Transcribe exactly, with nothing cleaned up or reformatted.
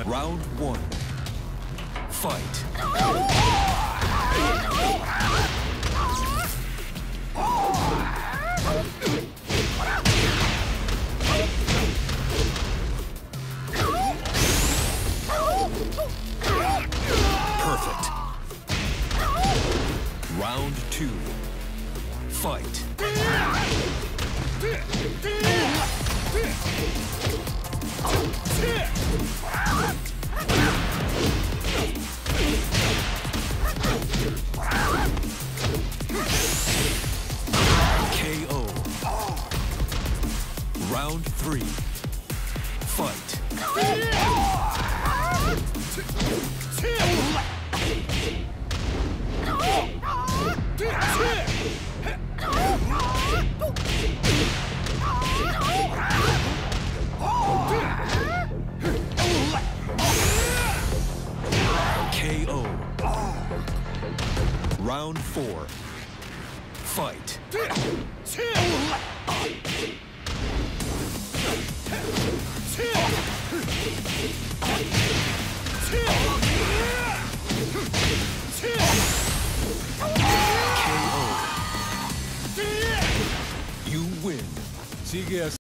Round one. Fight. Perfect. Round two. Fight. K O. Round three. Fight. K O. Round four. Fight. K O. You win. Sigue así.